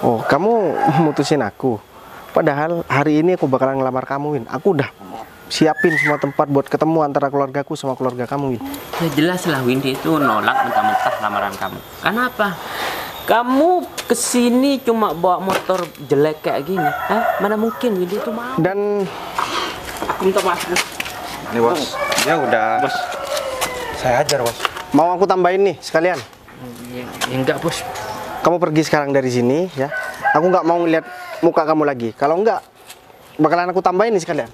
Oh, kamu mutusin aku. Padahal hari ini aku bakalan ngelamar kamu, Win. Aku udah siapin semua tempat buat ketemu antara keluargaku sama keluarga kamu, Win. Ya jelas lah Windy itu nolak mentah-mentah lamaran kamu. Kenapa? Kamu kesini cuma bawa motor jelek kayak gini. Mana mungkin Windy itu mau. Dan Aku minta maaf. ini bos, ya udah. Bos. Saya ajar bos. Mau aku tambahin nih sekalian. Ya, enggak bos. Kamu pergi sekarang dari sini ya. Aku nggak mau ngeliat muka kamu lagi. Kalau enggak, bakalan aku tambahin nih sekalian.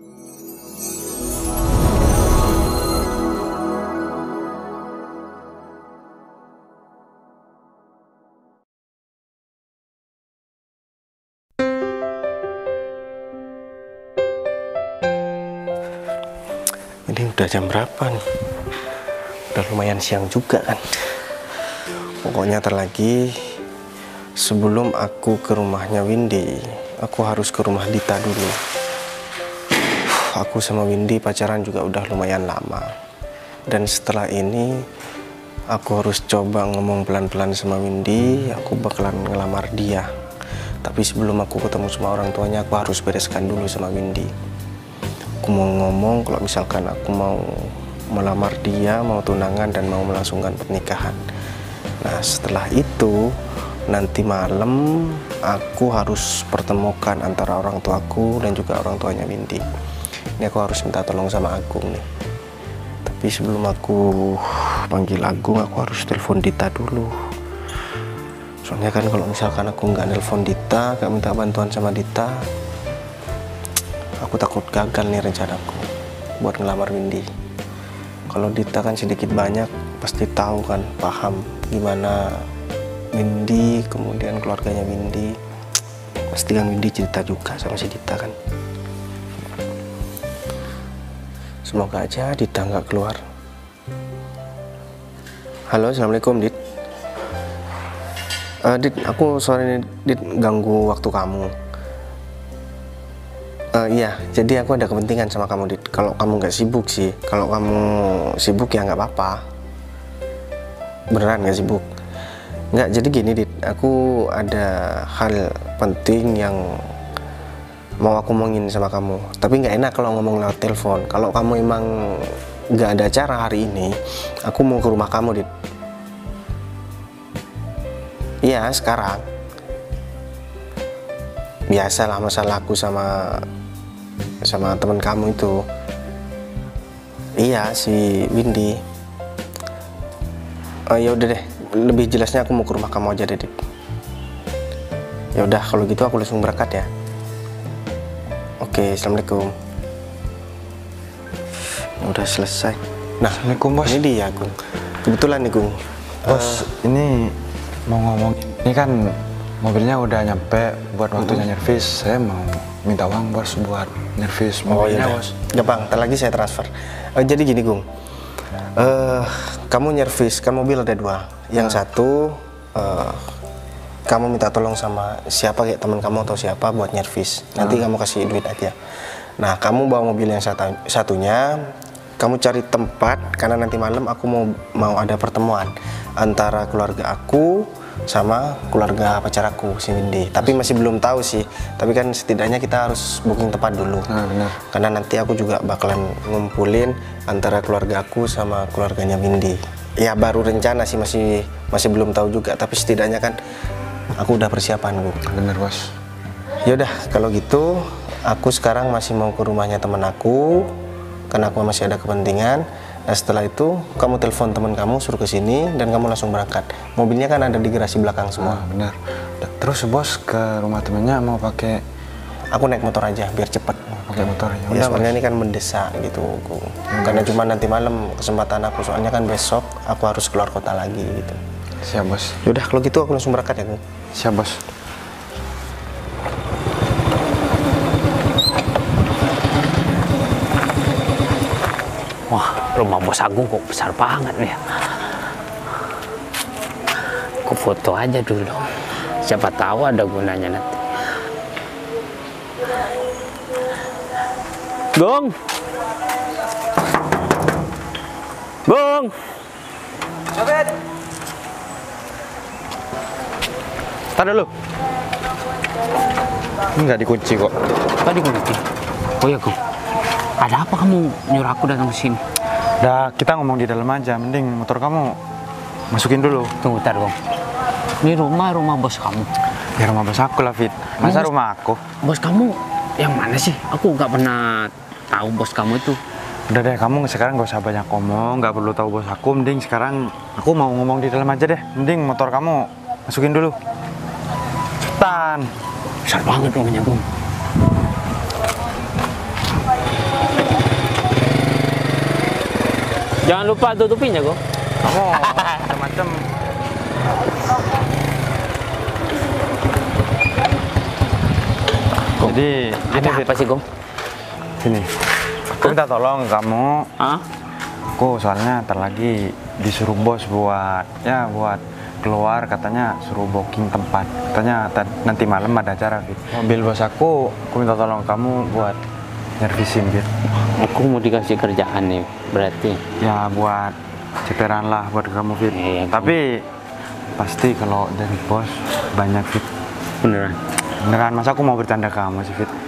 Ini udah jam berapa nih? Udah lumayan siang juga kan. Pokoknya ntar lagi sebelum aku ke rumahnya Windy, aku harus ke rumah Dita dulu. Aku sama Windy pacaran juga udah lumayan lama. Dan setelah ini aku harus coba ngomong pelan-pelan sama Windy. Aku bakalan ngelamar dia. Tapi sebelum aku ketemu sama orang tuanya, aku harus bereskan dulu sama Windy. Aku mau ngomong kalau misalkan aku mau melamar dia, mau tunangan dan mau melangsungkan pernikahan. Nah setelah itu nanti malam aku harus pertemukan antara orang tuaku dan juga orang tuanya Windy. Ini aku harus minta tolong sama Agung nih. Tapi sebelum aku panggil Agung, aku harus telepon Dita dulu. Soalnya kan kalau misalkan aku nggak nelpon Dita, nggak minta bantuan sama Dita, aku takut gagal nih rencanaku buat ngelamar Windy. Kalau Dita kan sedikit banyak pasti tahu kan, paham gimana Windy, kemudian keluarganya Windy. Pasti kan Windy cerita juga sama si Dita kan. Semoga aja Dita nggak keluar. Halo, assalamualaikum Dit. Dit, aku sore ini Dit ganggu waktu kamu. Iya, jadi aku ada kepentingan sama kamu, Dit. Kalau kamu nggak sibuk sih, kalau kamu sibuk ya nggak apa-apa. Beneran nggak sibuk? Nggak, jadi gini, Dit. Aku ada hal penting yang mau aku omongin sama kamu. Tapi nggak enak kalau ngomong lewat telepon. Kalau kamu emang nggak ada acara hari ini, aku mau ke rumah kamu, Dit. Iya, sekarang. Biasalah masalah aku sama teman kamu itu. Iya, si Windy. Ya udah deh, lebih jelasnya aku mau ke rumah kamu aja deh, Dit. Ya udah kalau gitu aku langsung berangkat ya. Oke, assalamualaikum. Ya udah selesai. Nah, Assalamualaikum bos. ini dia Gung. Kebetulan nih Gung. Bos, ini mau ngomongin. Ini kan mobilnya udah nyampe buat waktunya nyervis. Saya mau minta uang bos buat nyervis mobilnya iya, bos. Gampang, ntar lagi saya transfer. Jadi gini Gung. Kamu nyervis kan mobil ada dua. Yang satu kamu minta tolong sama siapa, kayak teman kamu atau siapa buat nyervis. Nanti kamu kasih duit aja. Nah, kamu bawa mobil yang satunya, kamu cari tempat karena nanti malam aku mau ada pertemuan antara keluarga aku sama keluarga pacar aku, si Windy. Tapi masih belum tahu sih. Tapi kan setidaknya kita harus booking tempat dulu. Benar. Karena nanti aku juga bakalan ngumpulin antara keluarga aku sama keluarganya Windy. Ya baru rencana sih, masih belum tahu juga. Tapi setidaknya kan aku udah persiapan, Bu. Bener bos. Yaudah, kalau gitu aku sekarang masih mau ke rumahnya teman aku karena aku masih ada kepentingan. Nah setelah itu kamu telepon teman kamu suruh ke sini dan kamu langsung berangkat. Mobilnya kan ada di garasi belakang semua. Bener. Terus bos ke rumah temennya mau pakai? Aku naik motor aja biar cepet. Pakai motor ya. Ya soalnya ini kan mendesak gitu. Karena cuma nanti malam kesempatan aku. Soalnya kan besok aku harus keluar kota lagi gitu. Siap bos. Yaudah kalau gitu aku langsung berangkat ya, Bu. Siap bos. Wah, rumah bos Agung kok besar banget nih. Aku foto aja dulu. Siapa tahu ada gunanya nanti. Gong. Gong. Tar dulu. Nggak dikunci kok. Tadi kunci. Oh ya, Gong. Ada apa kamu nyuruh aku datang ke sini? Udah, kita ngomong di dalam aja. Mending motor kamu masukin dulu. Tunggu bentar, Gong. Ini rumah bos kamu. Ya rumah bos aku lah, Fit. Masa rumah aku? Bos kamu yang mana sih? Aku nggak pernah tahu bos kamu itu. Udah deh, kamu sekarang gak usah banyak ngomong, gak perlu tahu bos aku. Mending sekarang aku mau ngomong di dalam aja deh. Mending motor kamu masukin dulu. Cepetan. Besar banget rumahnya, Gong. Jangan lupa tutupinya, Gong. Kamu macam-macam. Jadi Ada apa sih, Gong? Sini. Aku minta tolong kamu. Hah? Aku soalnya ntar lagi disuruh bos buat keluar, katanya suruh booking tempat. Katanya nanti malam ada acara gitu. Mobil bos aku minta tolong kamu buat nyervisin gitu. Aku mau dikasih kerjaan nih, berarti. Ya buat ceperan lah buat kamu Fit. Iya, Tapi pasti kalau dari bos banyak Fit. Beneran. Beneran, masa aku mau bercanda kamu sih Fit?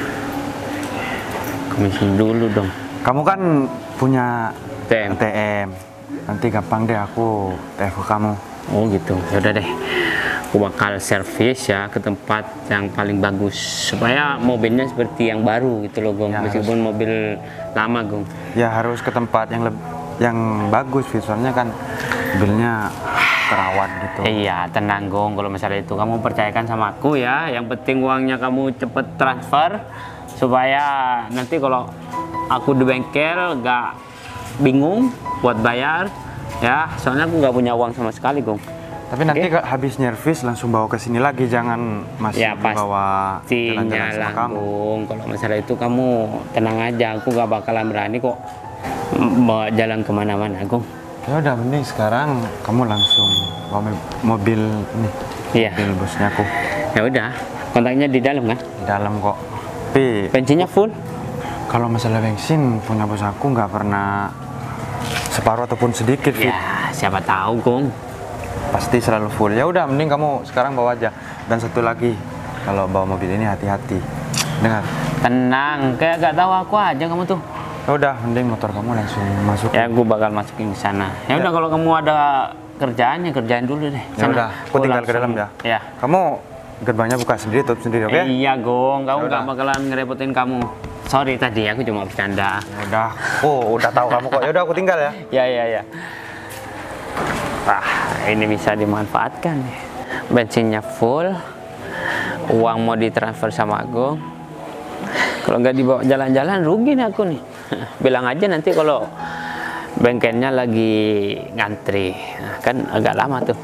Komisi dulu dong. Kamu kan punya TM. ATM. Nanti gampang deh aku telepon kamu. Oh gitu. Ya udah deh. Aku bakal servis ya ke tempat yang paling bagus supaya mobilnya seperti yang baru gitu loh, Gong. Ya, Meskipun mobil lama, Gong. Ya harus ke tempat yang bagus Fit, soalnya kan mobilnya terawat gitu. Iya, tenang, Gong. Kalau misalnya itu kamu percayakan sama aku ya. Yang penting uangnya kamu cepet transfer supaya nanti kalau aku di bengkel gak bingung buat bayar ya. Soalnya aku nggak punya uang sama sekali, Gong. Tapi nanti habis nyervis langsung bawa ke sini lagi, jangan masih Ya bawa jalan-jalan pastinya sama lah, kamu. Gong. Kalau masalah itu kamu tenang aja, aku gak bakalan berani kok bawa jalan kemana-mana, Gong. Ya udah, mending sekarang kamu langsung bawa mobil ini. Iya. Mobil bosnya aku. Ya udah, kontaknya di dalam kan? Di dalam kok. Tapi Bensinnya full? kalau masalah bensin punya bos aku nggak pernah separuh ataupun sedikit Fit. Ya, siapa tahu, Gong. Pasti selalu full. Ya udah, mending kamu sekarang bawa aja. Dan satu lagi, kalau bawa mobil ini hati-hati. Dengar. Tenang, kayak gak tahu aku aja kamu tuh. Ya udah, mending motor kamu langsung masuk. Ya, gue bakal masukin ke sana. Ya udah, kalau kamu ada kerjaannya kerjain dulu deh. Ya udah, aku tinggal ke dalam ya. Ya. Kamu gerbangnya buka sendiri, tutup sendiri, oke? Iya, Gong. Kamu Ya udah. gak bakalan ngerepotin kamu. Sorry tadi, aku cuma bercanda. Ya udah, udah tahu kamu kok. Ya udah, aku tinggal ya. Ya. Wah, ini bisa dimanfaatkan. Bensinnya full, uang mau ditransfer sama aku. Kalau nggak dibawa jalan-jalan, rugi nih aku nih. Bilang aja nanti kalau bengkelnya lagi ngantri, nah, kan agak lama tuh.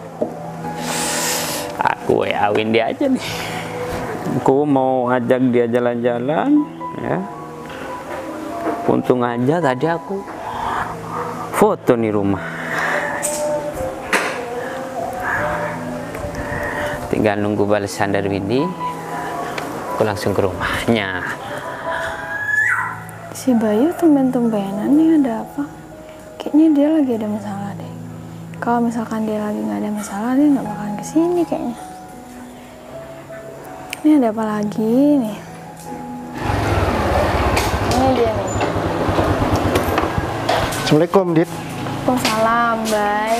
Aku WA-in dia aja nih. Aku mau ajak dia jalan-jalan, ya. Untung aja tadi aku foto nih rumah. Tinggal nunggu balasan dari Windy, aku langsung ke rumahnya. Si Bayu tumben-tumbenan nih, ada apa? Kayaknya dia lagi ada masalah deh. Kalau misalkan dia lagi nggak ada masalah, dia nggak bakalan kesini kayaknya. Ini ada apa lagi nih? Ini dia nih. Assalamualaikum, Dit. Waalaikumsalam, Bay.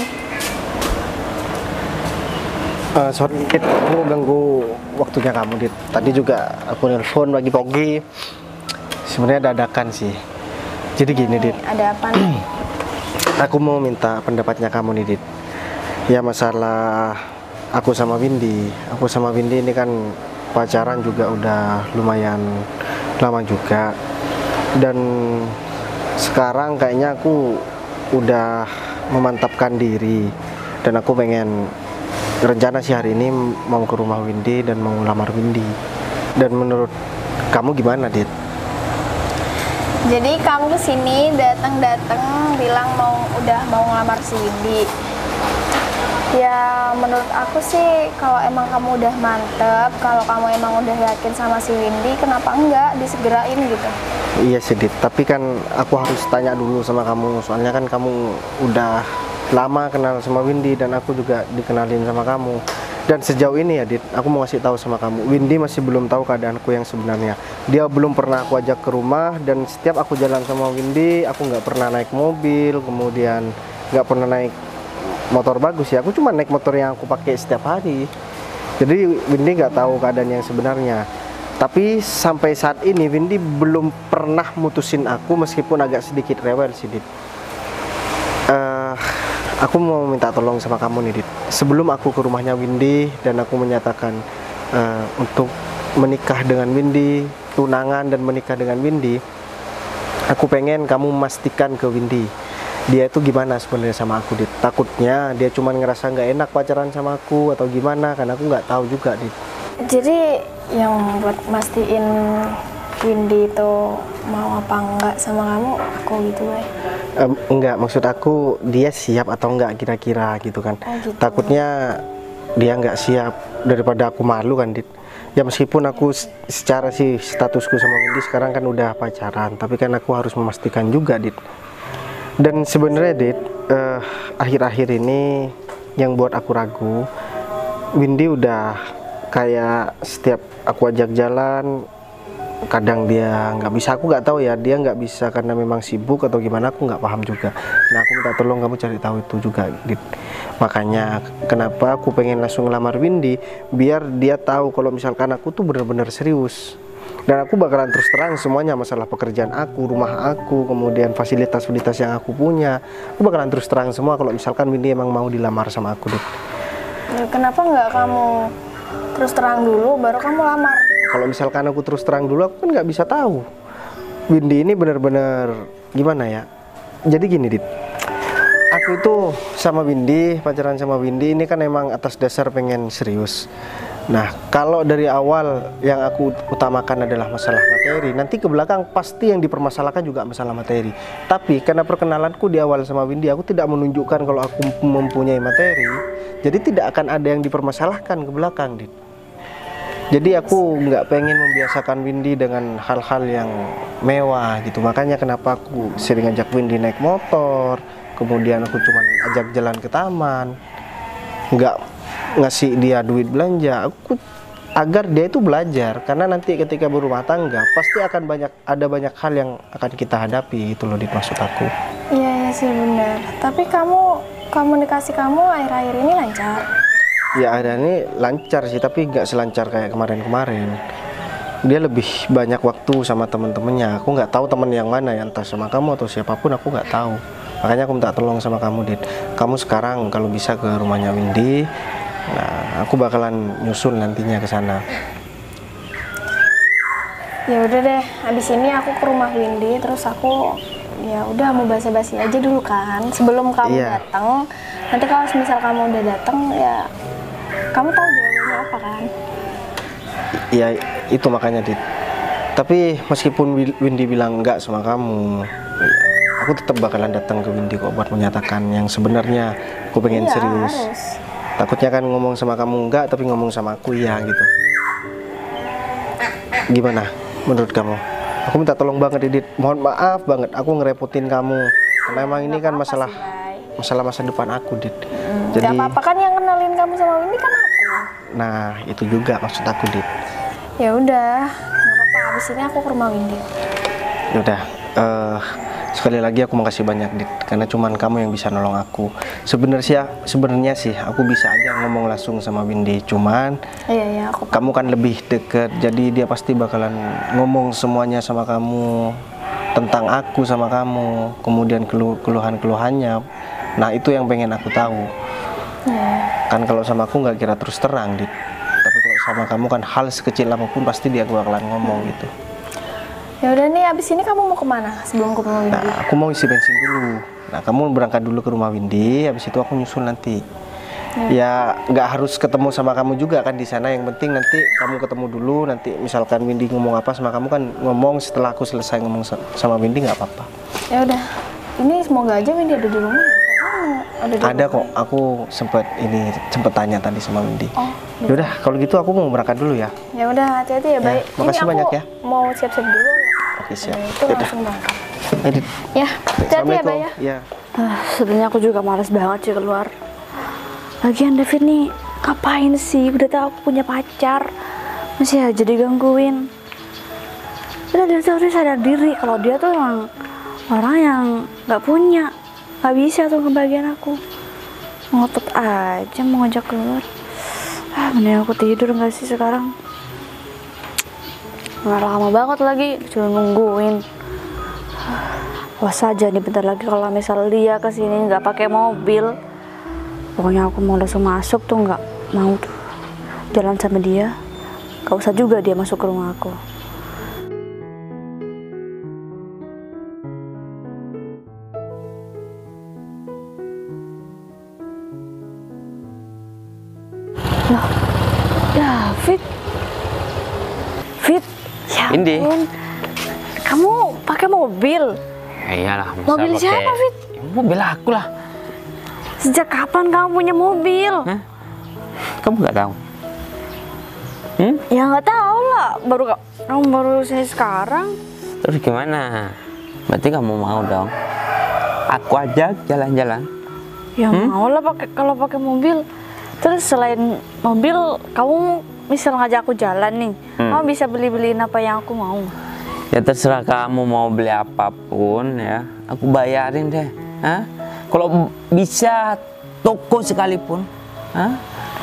Sorry, Dit, aku ganggu waktunya kamu, Dit. Tadi juga aku nelpon pagi-pagi. Sebenarnya dadakan sih. Jadi gini, Dit. Ada apa nih? Aku mau minta pendapatnya kamu nih, Dit. Ya masalah aku sama Windy. Aku sama Windy ini kan pacaran juga udah lumayan lama juga. Dan sekarang kayaknya aku udah memantapkan diri. Dan aku pengen rencana sih hari ini mau ke rumah Windy dan mau ngelamar Windy. Dan menurut kamu gimana, Dit? Jadi kamu kesini datang bilang udah mau ngelamar si Windy. Ya menurut aku sih kalau emang kamu udah mantep, kalau kamu emang udah yakin sama si Windy, kenapa enggak disegerain gitu? Iya sih, Dit. Tapi kan aku harus tanya dulu sama kamu. Soalnya kan kamu udah lama kenal sama Windy dan aku juga dikenalin sama kamu. Dan sejauh ini ya Dit, aku mau kasih tahu sama kamu, Windy masih belum tahu keadaanku yang sebenarnya. Dia belum pernah aku ajak ke rumah, dan setiap aku jalan sama Windy, aku nggak pernah naik mobil, kemudian nggak pernah naik motor bagus ya. Aku cuma naik motor yang aku pakai setiap hari. Jadi Windy nggak tahu keadaan yang sebenarnya. Tapi sampai saat ini Windy belum pernah mutusin aku, meskipun agak sedikit rewel sih Dit. Aku mau minta tolong sama kamu nih Dit. Sebelum aku ke rumahnya Windy dan aku menyatakan untuk menikah dengan Windy, tunangan dan menikah dengan Windy, aku pengen kamu memastikan ke Windy dia itu gimana sebenarnya sama aku Dit. Takutnya dia cuma ngerasa nggak enak pacaran sama aku atau gimana, karena aku nggak tahu juga Dit. Jadi yang buat mastiin Windy itu mau apa enggak sama kamu, aku gitu ya? Enggak, maksud aku dia siap atau enggak kira-kira gitu kan. Oh, gitu. Takutnya dia nggak siap, daripada aku malu kan Dit. Ya meskipun aku secara sih statusku sama Windy sekarang kan udah pacaran, tapi kan aku harus memastikan juga Dit. Dan sebenarnya Dit, akhir-akhir ini yang buat aku ragu, Windy udah kayak setiap aku ajak jalan, kadang dia nggak bisa, aku nggak tahu ya, dia nggak bisa karena memang sibuk atau gimana, aku nggak paham juga. Nah aku minta tolong kamu cari tahu itu juga Dit. Makanya kenapa aku pengen langsung ngelamar Windy, biar dia tahu kalau misalkan aku tuh bener-bener serius. Dan aku bakalan terus terang semuanya, masalah pekerjaan aku, rumah aku, kemudian fasilitas-fasilitas yang aku punya. Aku bakalan terus terang semua kalau misalkan Windy emang mau dilamar sama aku Dit. Ya, kenapa nggak kamu terus terang dulu baru kamu lamar? Kalau misalkan aku terus terang dulu, aku kan nggak bisa tahu Windy ini bener-bener gimana ya. Jadi gini Dit, aku itu sama Windy, pacaran sama Windy ini kan emang atas dasar pengen serius. Nah kalau dari awal yang aku utamakan adalah masalah materi, nanti ke belakang pasti yang dipermasalahkan juga masalah materi. Tapi karena perkenalanku di awal sama Windy, aku tidak menunjukkan kalau aku mempunyai materi, jadi tidak akan ada yang dipermasalahkan ke belakang Dit. Jadi aku nggak pengen membiasakan Windy dengan hal-hal yang mewah gitu. Makanya kenapa aku sering ajak Windy naik motor, kemudian aku cuma ajak jalan ke taman, nggak ngasih dia duit belanja, aku agar dia itu belajar. Karena nanti ketika berumah tangga pasti akan ada banyak hal yang akan kita hadapi, itu loh Dit maksud aku. Iya sih benar. Tapi komunikasi kamu akhir-akhir ini lancar? Ya ada ini lancar sih, tapi nggak selancar kayak kemarin-kemarin. Dia lebih banyak waktu sama temen-temennya. Aku nggak tahu temen yang mana ya, entah sama kamu atau siapapun, aku nggak tahu. Makanya aku minta tolong sama kamu Dit. Kamu sekarang kalau bisa ke rumahnya Windy, nah aku bakalan nyusul nantinya ke sana. Ya udah deh, habis ini aku ke rumah Windy, terus aku ya udah mau basa-basi aja dulu kan sebelum kamu datang. Nanti kalau misal kamu udah datang ya kamu tahu jawabannya apa kan? Ya itu makanya Dit. Tapi meskipun Windy bilang enggak sama kamu, ya, aku tetap bakalan datang ke Windy kok buat menyatakan yang sebenarnya aku pengen serius. Harus. Takutnya kan ngomong sama kamu enggak, tapi ngomong sama aku iya gitu. Gimana menurut kamu? Aku minta tolong banget Dit. Mohon maaf banget aku ngerepotin kamu. Karena emang ini kan masalah masa depan aku Dit. Jadi gak apa-apa kan, yang kenalin kamu sama Windy kan aku. Nah itu juga maksud aku Dit. Ya udah, nggak apa-apa. Abis ini aku ke rumah Windy. Ya udah, sekali lagi aku makasih banyak Dit, karena cuman kamu yang bisa nolong aku. Sebenarnya sih aku bisa aja ngomong langsung sama Windy, cuman Iya aku. Kamu kan lebih deket, jadi dia pasti bakalan ngomong semuanya sama kamu tentang aku sama kamu, kemudian keluhan-keluhannya. Nah itu yang pengen aku tahu. Kan kalau sama aku nggak kira terus terang Dit, tapi kalau sama kamu kan hal sekecil apapun pasti dia bakalan ngomong gitu. Ya udah nih, abis ini kamu mau kemana sebelum ke rumah Windy? Nah aku mau isi bensin dulu. Nah kamu berangkat dulu ke rumah Windy, habis itu aku nyusul nanti. Ya nggak harus ketemu sama kamu juga kan di sana, yang penting nanti kamu ketemu dulu. Nanti misalkan Windy ngomong apa sama kamu kan ngomong setelah aku selesai ngomong sama Windy, nggak apa-apa. Ya udah, ini semoga aja Windy ada di rumah ya. Ada kok, aku sempat tanya tadi sama Windy. Oh, gitu. Yaudah kalau gitu aku mau berangkat dulu ya. Ya udah, hati-hati ya, baik. Makasih banyak ya. Mau siap-siap dulu. Oke siap. Itu langsung berangkat. Edit. Ya, hati-hati ya, Bay ya. Ya. Sebenarnya aku juga males banget sih keluar. Lagian David nih Ngapain sih? Udah tahu aku punya pacar, masih aja digangguin. Udah dia tuh harus sadar diri kalau dia tuh emang orang yang nggak punya, nggak bisa tuh ngebagian aku. Ngotot aja mau ngajak keluar. Mending aku tidur nggak sih sekarang? Nggak lama banget lagi, cuma nungguin. Wah saja nih bentar lagi kalau misal dia kesini nggak pakai mobil, pokoknya aku mau langsung masuk tuh, nggak mau tuh jalan sama dia. Gak usah juga dia masuk ke rumah aku. Loh, David, ya Indi. ampun. Kamu pakai mobil? Ya iyalah, masa Mobil pakai- siapa, Fit? Ya, mobil aku lah. Sejak kapan kamu punya mobil? Hah? Kamu nggak tahu? Ya nggak tahu lah, kamu baru saya sekarang. Terus gimana? Berarti kamu mau dong? Aku ajak jalan-jalan. Ya mau lah kalau pakai mobil. Terus selain mobil, kamu misal ngajak aku jalan nih, kamu bisa beliin apa yang aku mau. Ya terserah kamu mau beli apapun ya, aku bayarin deh. Hah? Kalau bisa toko sekalipun. Hah?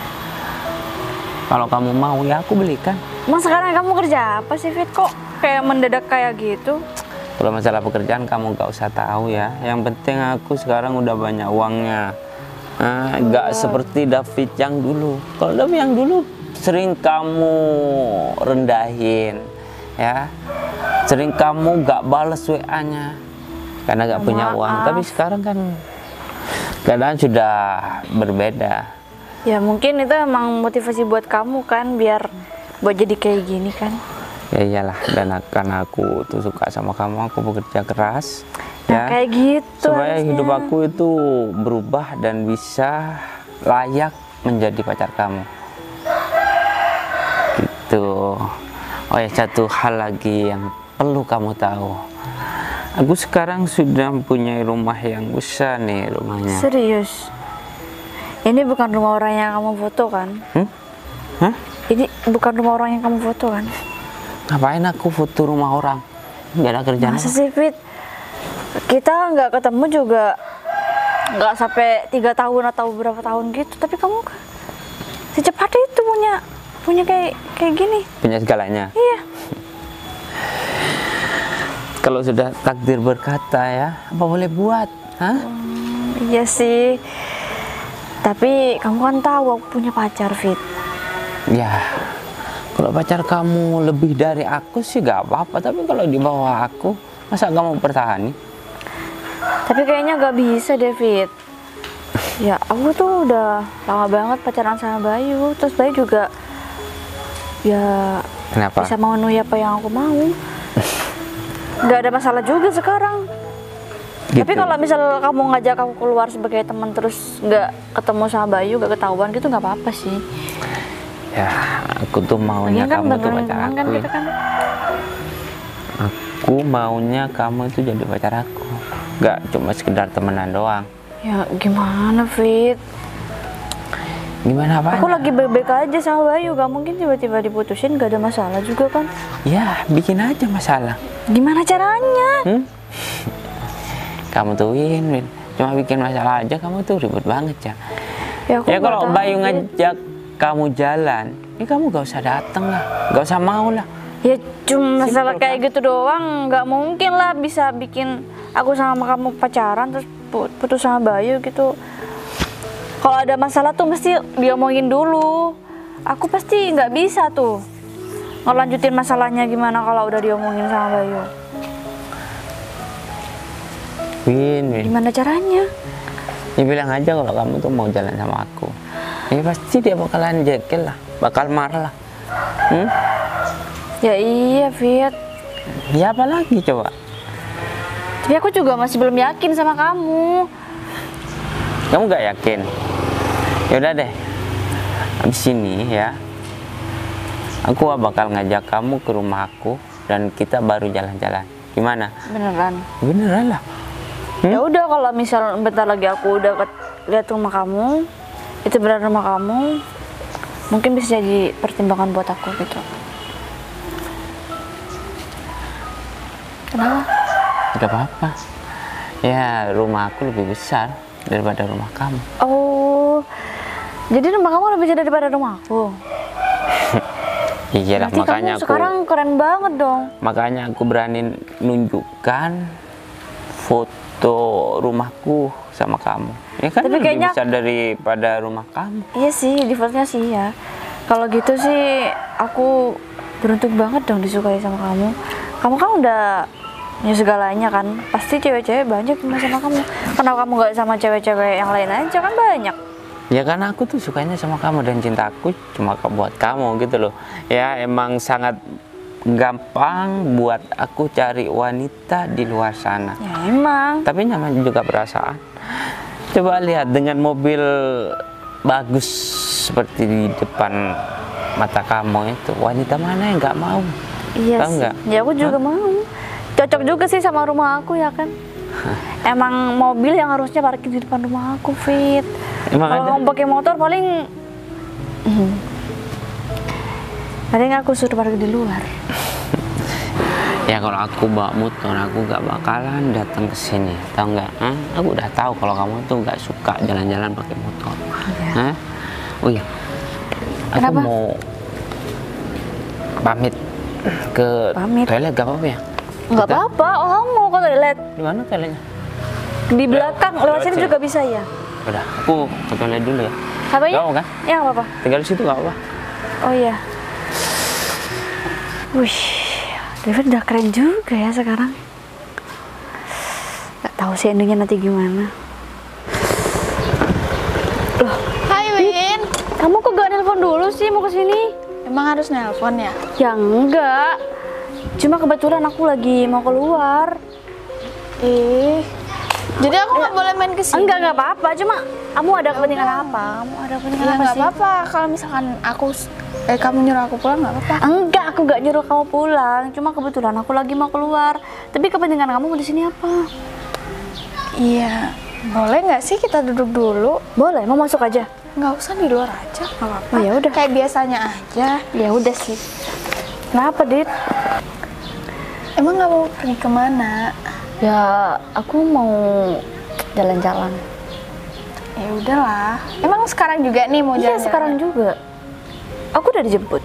Kalau kamu mau ya aku belikan. Emang sekarang kamu kerja apa sih, Fit? Kok kayak mendadak kayak gitu? Kalau masalah pekerjaan kamu gak usah tahu ya. Yang penting aku sekarang udah banyak uangnya. Gak seperti David yang dulu. Kalau David yang dulu sering kamu rendahin, ya. Sering kamu gak bales WA-nya karena gak punya uang. Tapi sekarang kan keadaan sudah berbeda. Ya mungkin itu emang motivasi buat kamu kan, biar buat jadi kayak gini kan. Ya iyalah, dan karena aku tuh suka sama kamu, aku bekerja keras. Nah, kayak gitu supaya harusnya. hidup aku itu berubah dan bisa layak menjadi pacar kamu gitu. Oh ya, satu hal lagi yang perlu kamu tahu, aku sekarang sudah mempunyai rumah yang besar nih rumahnya. Serius? Ini bukan rumah orang yang kamu foto kan? Hah? Ini bukan rumah orang yang kamu foto kan? Ngapain aku foto rumah orang? Gak ada kerjaan. Masa sih, Fit? Kita nggak ketemu juga nggak sampai 3 tahun atau berapa tahun gitu, tapi kamu secepat itu punya kayak gini. Punya segalanya. Iya. Kalau sudah takdir berkata ya, apa boleh buat? Hah? Iya sih. Tapi kamu kan tahu aku punya pacar, Fit. Ya, kalau pacar kamu lebih dari aku sih gak apa-apa. Tapi kalau di bawah aku, masa kamu pertahani? Tapi kayaknya gak bisa, David. Ya, aku tuh udah lama banget pacaran sama Bayu. Terus Bayu juga ya Kenapa? bisa memenuhi apa yang aku mau. Gak ada masalah juga sekarang. Gitu. Tapi kalau misal kamu ngajak aku keluar sebagai teman terus nggak ketemu sama Bayu, nggak ketahuan gitu, nggak apa-apa sih. Ya, aku tuh maunya Lagian kan kamu tuh beneran pacar teman kan aku. kita kan. Aku maunya kamu itu jadi pacar aku. Gak cuma sekedar temenan doang. Ya gimana, Fit? Gimana apa? Aku lagi baik-baik aja sama Bayu, gak mungkin tiba-tiba diputusin, gak ada masalah juga kan? Ya, bikin aja masalah. Gimana caranya? Kamu tuh win. Cuma bikin masalah aja, kamu tuh ribet banget ya. Aku Ya nggak kalau tahu, Bayu Fit. ngajak kamu jalan, ya kamu gak usah dateng lah, gak usah mau lah. Ya cuma masalah Simple, kayak gitu doang, nggak mungkin lah bisa bikin aku sama kamu pacaran terus putus sama Bayu gitu. Kalau ada masalah tuh mesti diomongin dulu. Aku pasti nggak bisa tuh ngelanjutin masalahnya gimana kalau udah diomongin sama Bayu. Win. Gimana caranya? Ya bilang aja kalau kamu tuh mau jalan sama aku. Ya pasti dia bakalan jekel lah, bakal marah lah. Ya iya, Fit. Ya apa lagi coba? Tapi aku juga masih belum yakin sama kamu. Kamu gak yakin? Ya udah deh. Habis ini ya, aku bakal ngajak kamu ke rumah aku dan kita baru jalan-jalan. Gimana? Beneran? Beneran lah. Ya udah, kalau misal bentar lagi aku udah lihat rumah kamu, itu benar rumah kamu, Mungkin bisa jadi pertimbangan buat aku gitu. Kenapa? Gak apa-apa. Ya rumah aku lebih besar daripada rumah kamu. Oh, jadi rumah kamu lebih besar daripada rumah aku. Iya lah, Berarti makanya kamu sekarang keren banget dong. makanya aku berani nunjukkan foto rumahku sama kamu. Ya kan Tapi lebih kayaknya- besar daripada rumah kamu. Iya sih, defaultnya sih ya. Kalau gitu sih, aku beruntung banget dong disukai sama kamu. Kamu kan udah punya segalanya kan. Pasti cewek-cewek banyak yang mau sama kamu. Kenapa kamu nggak sama cewek-cewek yang lain aja kan banyak? Ya karena aku tuh sukanya sama kamu dan cinta aku cuma buat kamu gitu loh. Ya emang sangat gampang buat aku cari wanita di luar sana. Ya emang. Tapi namanya juga perasaan. Coba lihat dengan mobil bagus seperti di depan mata kamu itu, wanita mana yang nggak mau? Iya Tahu sih. nggak? Ya aku juga mau. Cocok juga sih sama rumah aku ya kan. Emang mobil yang harusnya parkir di depan rumah aku, Fit. Emang Kalau ada? kamu pakai motor paling paling aku suruh parkir di luar. Ya kalau aku bawa motor, aku nggak bakalan datang ke sini, tahu nggak? Hah? Aku udah tahu kalau kamu tuh nggak suka jalan-jalan pakai motor. Hah? Oh iya, aku Kenapa? mau pamit ke Pamit? toilet, gak apa-apa ya? Nggak Kita- apa-apa, oh kamu mau ke toilet? Di mana toiletnya? Di belakang, lewat sini sini. juga bisa ya. Udah, aku ke toilet dulu ya. Apanya? Gak mau kan? Ya nggak apa-apa. Tinggal di situ gak apa-apa. Oh iya. Wih, David udah keren juga ya sekarang. Gak tahu sih endingnya nanti gimana. Hai Win, Kamu kok gak nelpon dulu sih mau kesini? emang harus nelpon ya? Ya enggak. Cuma kebetulan aku lagi mau keluar. Jadi aku nggak boleh main ke sini? Enggak apa-apa. Cuma kamu ada kepentingan apa? Kamu ada kepentingan Ya apa nggak sih? apa-apa. Kalau misalkan kamu nyuruh aku pulang nggak apa-apa. Enggak, aku gak nyuruh kamu pulang. Cuma kebetulan aku lagi mau keluar. Tapi kepentingan kamu di sini apa? Iya, boleh nggak sih kita duduk dulu? Boleh, mau masuk aja. Nggak usah di luar aja, nggak apa-apa. Oh, ya udah. Kayak biasanya aja. Ya udah sih. Kenapa, Dit? Emang nggak mau pergi kemana? Ya, aku mau jalan-jalan. Ya udahlah. Emang sekarang juga nih mau Iya, jalan? sekarang juga. Aku udah dijemput.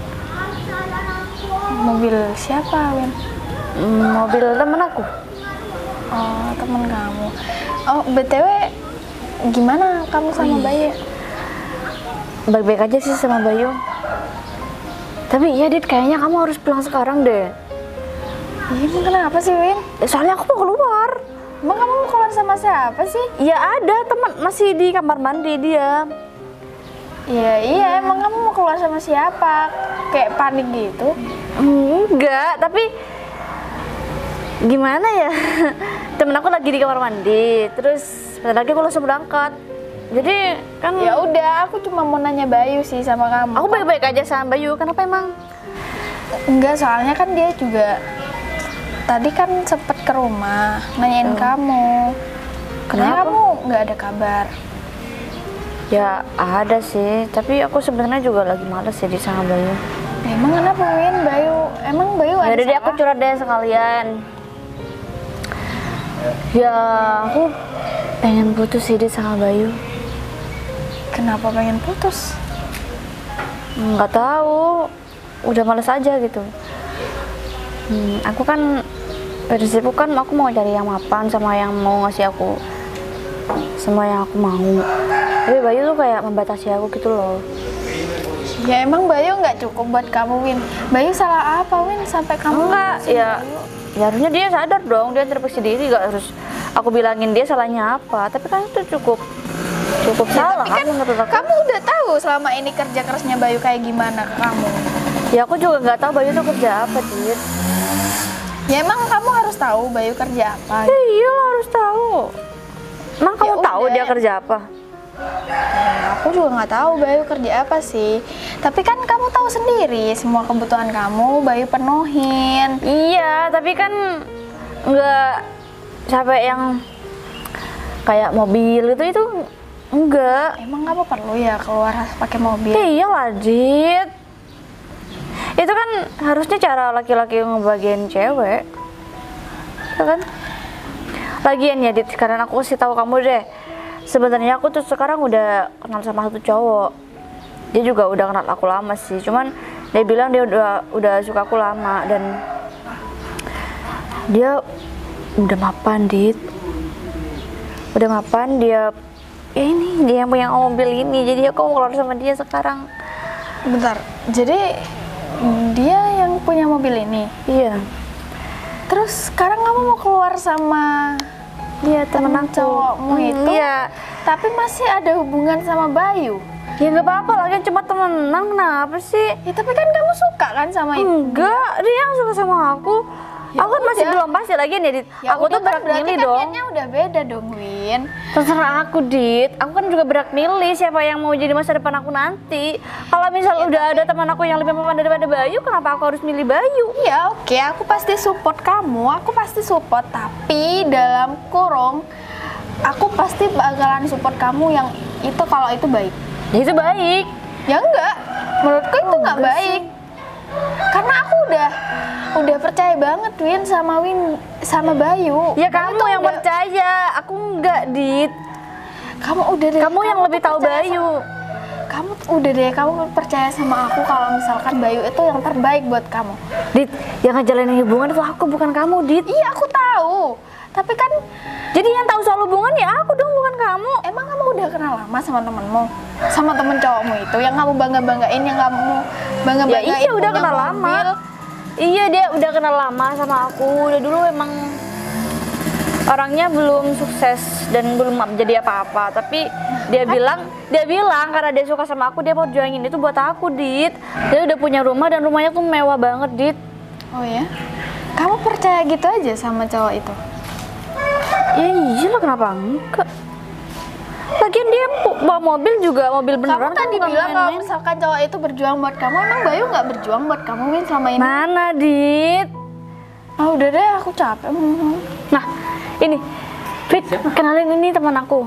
Mobil siapa, Win? Mobil temen aku. Oh, temen kamu. Oh, BTW gimana kamu sama Bayu? Baik-baik aja sih sama Bayu. Tapi iya, Dit, kayaknya kamu harus pulang sekarang deh. Iya, emang kenapa sih, Win? Soalnya aku mau keluar. Emang kamu mau keluar sama siapa sih? Ya ada, teman masih di kamar mandi dia. Iya, emang kamu mau keluar sama siapa? Kayak panik gitu? Enggak, tapi gimana ya? Temen aku lagi di kamar mandi, terus bentar lagi aku langsung berangkat. Jadi kan Ya udah, aku cuma mau nanya Bayu sih sama kamu. aku baik-baik aja sama Bayu. Kenapa emang? Enggak, soalnya kan dia juga tadi kan sempet ke rumah nanyain kamu. Kenapa kamu nggak ada kabar? Ya ada sih, tapi aku sebenarnya juga lagi males sih sama Bayu. Emang kenapa, Win? Emang Bayu Ya ada udah deh, aku salah? curhat deh sekalian. Ya aku pengen putus sih Dit, sama Bayu. Kenapa pengen putus? Nggak tahu, udah males aja gitu. Aku kan prinsipku kan aku mau cari yang mapan sama yang mau ngasih aku semua yang aku mau. Tapi Bayu tuh kayak membatasi aku gitu loh. Ya emang Bayu nggak cukup buat kamu, Win. Bayu salah apa, Win? Sampai kamu Enggak, ngurusin ya, Bayu? ya harusnya dia sadar dong, dia introspeksi diri, gak harus aku bilangin dia salahnya apa. Tapi kan itu cukup salah Tapi kan menurut aku. kamu udah tahu selama ini kerja kerasnya Bayu kayak gimana ke kamu. Ya aku juga nggak tahu Bayu tuh kerja apa, Dit. Ya emang kamu harus tahu Bayu kerja apa. Ya iya lo harus tahu. Emang kamu tahu udah. dia kerja apa? Ya, aku juga nggak tahu Bayu kerja apa sih. Tapi kan kamu tahu sendiri semua kebutuhan kamu Bayu penuhin. Iya, tapi kan nggak sampai yang kayak mobil itu Enggak. Emang kamu perlu ya keluar pakai mobil? Iyalah, Dit. Itu kan harusnya cara laki-laki ngebagian cewek. Ya kan? Lagian ya, Dit, sekarang aku kasih tahu kamu deh. Sebenarnya aku tuh sekarang udah kenal sama satu cowok. Dia juga udah kenal aku lama sih. Cuman dia bilang dia udah suka aku lama dan dia udah mapan, Dit. Udah mapan, dia ya ini dia yang punya mobil ini. Jadi aku mau keluar sama dia sekarang. Bentar, jadi dia yang punya mobil ini? Iya. Terus sekarang kamu mau keluar sama Dia temen aku. cowokmu itu? Iya. Tapi masih ada hubungan sama Bayu? Ya nggak apa-apa, lagi cuma temenan, kenapa sih? Ya tapi kan kamu suka kan sama itu? Enggak, dia yang suka sama aku. Ya Aku kan masih udah. belum pasti lagi nih, Dit. Ya Aku udah tuh kan, berhak berarti milih kan dong. niatnya udah beda dong, Win. Terserah aku, Dit. Aku kan juga berhak milih siapa yang mau jadi masa depan aku nanti. Kalau misal udah ada teman aku yang lebih mapan daripada Bayu, kenapa aku harus milih Bayu? Ya oke, aku pasti support kamu, aku pasti support. Tapi dalam kurung, aku pasti bakalan support kamu yang itu kalau itu baik. Ya itu baik. Ya enggak, menurutku itu enggak enggak baik. Karena aku udah percaya banget sama Bayu. Ya Bayu kamu tuh yang udah- percaya, aku enggak, Dit. Kamu udah deh. Kamu yang tuh lebih tahu percaya Bayu. Kamu udah deh, kamu percaya sama aku kalau misalkan Bayu itu yang terbaik buat kamu. Dit, yang ngejalanin hubungan itu aku, bukan kamu, Dit. Iya, aku tahu. Tapi kan Jadi yang tahu soal hubungan ya aku dong, bukan kamu. emang kamu udah kenal lama sama temenmu? Sama temen cowokmu itu yang kamu bangga-banggain, yang kamu bangga-banggain Ya iya udah punya kenal mobil. lama. Iya dia udah kenal lama sama aku. Udah dulu emang orangnya belum sukses dan belum jadi apa-apa. Tapi dia bilang karena dia suka sama aku dia mau juangin itu buat aku, Dit. Dia udah punya rumah dan rumahnya tuh mewah banget, Dit. Oh ya? Kamu percaya gitu aja sama cowok itu? Ya iyalah, kenapa enggak? Lagian dia bawa mobil juga mobil beneran. Kamu tadi bukan bilang kalau main-main. misalkan cowok itu berjuang buat kamu, emang Bayu nggak berjuang buat kamu, Win, selama ini? Mana, Dit? Ah udah deh, aku capek. Nah, ini Fit, kenalin ini teman aku.